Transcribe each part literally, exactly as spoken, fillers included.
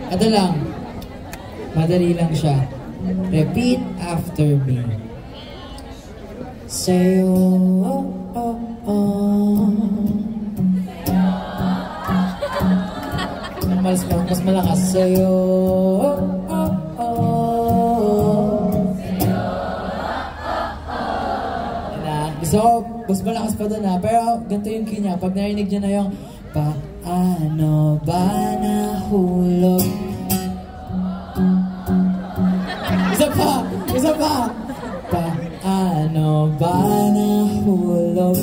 Ito lang. Madali lang siya. Repeat after me. Sa'yo, oh, oh, oh. Mas, mas malakas. Sa'yo, oh, oh, oh. Gusto ko, mas malakas pa doon ha. Pero ganito yung key niya. Pag narinig niya na yung paano ba nahulog? Isa pa! Isa pa! Paano ba nahulog?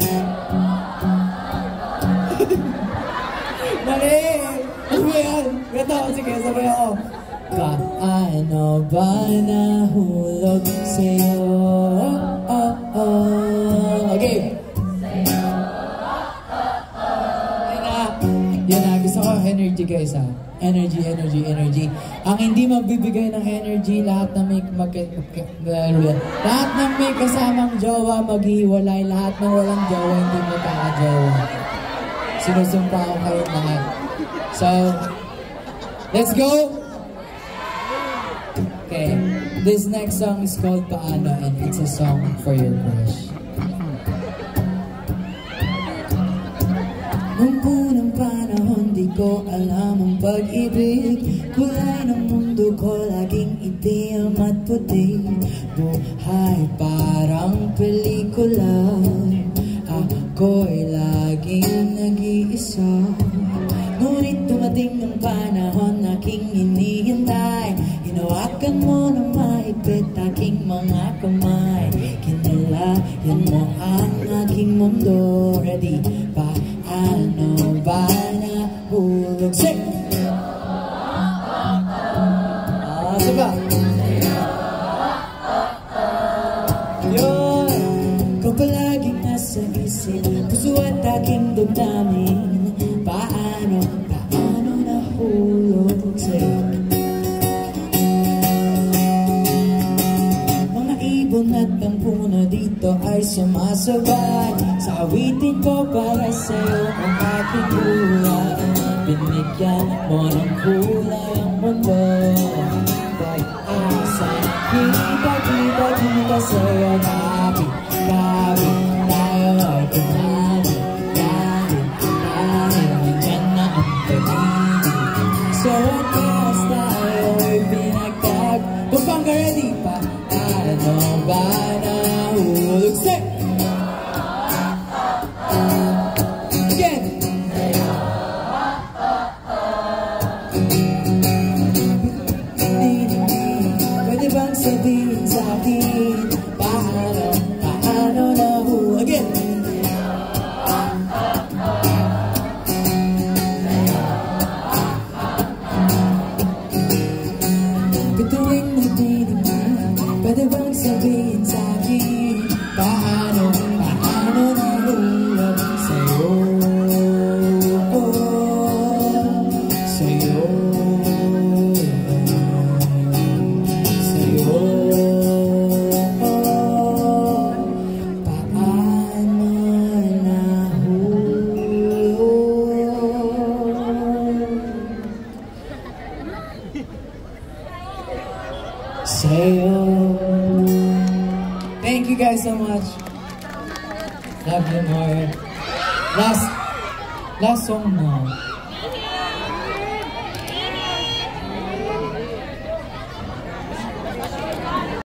Mali! Ano ba yan? Ganito, sige, sabay ako. Paano ba nahulog sa'yo? Oh, oh, oh. Okay. Yan na. Yan na. Gusto ko energy guys ha. Energy, energy, energy. Ang hindi magbibigay ng energy, lahat na may mag lahat na may kasamang jowa, maghiwalay. Lahat ng walang jowa, hindi mo kaka-jowa. Sinusumpa ko kayo lahat. So, let's go! Okay, this next song is called Paano, and it's a song for your crush. Nung unang panahon, di ko alam ang pag-ibig. Kulay ng mundo ko, laging itim at puti. Buhay parang pelikula, ako'y laging nag-iisa. Ngunit dumating ng panahon, aking hinihintay. Hinawakan mo ng maipit aking mga kamay. Kinalayan mo ang aking mundo. Ready? Paano ba nahulog? Sing! Ah, diba? Yun! Ikaw palaging nasa isip, puso at aking damdamin. Paano, paano nahulog sa'yo? At ang puno dito ay sumasabay sa awitin ko para sa'yo ang aking buhay. Binigyan mo ng kulay ang mundo. Pag-asa, kita, kita, kita sa'yo. Kapit, kapit, tayo ay kumali. Kapit, tayo, nandyan na ang pag-ibig. So wakas tayo ay pinagtag. Pampanga, ready pa? Paano ba nahulog? Step! Again! Pwede bang sabihin sa'kin paano, paano nahulog? Again! Katuwing nagdidinig, pwede bang sabihin sa'kin paano, paano nahulog sa'yo? Sa'yo, sa'yo. Paano nahulog sa'yo? Thank you guys so much. Love you more. Last, last song now.